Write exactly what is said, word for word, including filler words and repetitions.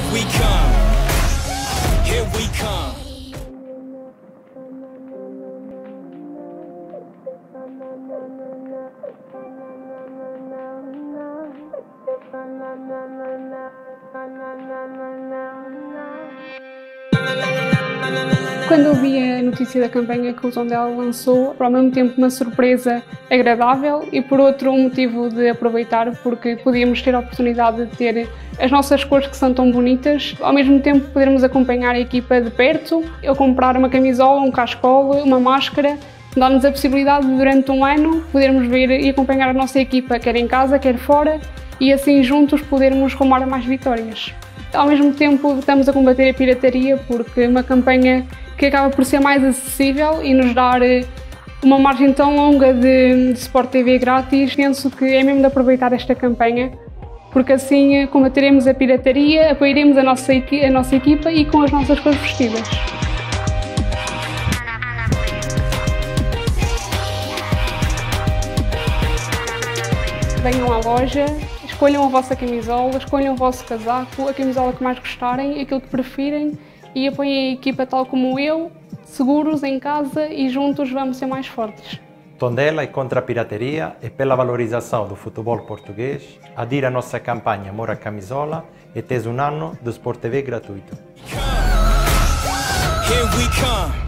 we come, here we come. Quando eu vi a notícia da campanha que o Tondela lançou, ao mesmo tempo uma surpresa agradável e por outro um motivo de aproveitar, porque podíamos ter a oportunidade de ter as nossas cores que são tão bonitas, ao mesmo tempo podermos acompanhar a equipa de perto, eu comprar uma camisola, um cascolo, uma máscara, dá-nos a possibilidade de durante um ano podermos ver e acompanhar a nossa equipa, quer em casa, quer fora, e assim juntos podermos rumar a mais vitórias. Ao mesmo tempo estamos a combater a pirataria porque é uma campanha que acaba por ser mais acessível e nos dar uma margem tão longa de, de Sport T V grátis. Penso que é mesmo de aproveitar esta campanha, porque assim combateremos a pirataria, apoiaremos a nossa, a nossa equipa e com as nossas cores vestidas. Venham à loja, escolham a vossa camisola, escolham o vosso casaco, a camisola que mais gostarem, aquilo que preferem e apoiem a equipa tal como eu, seguros em casa e juntos vamos ser mais fortes. Tondela é contra a pirataria e pela valorização do futebol português. Adira a nossa campanha Amor à Camisola e tens um ano de Sport T V gratuito. Here we come.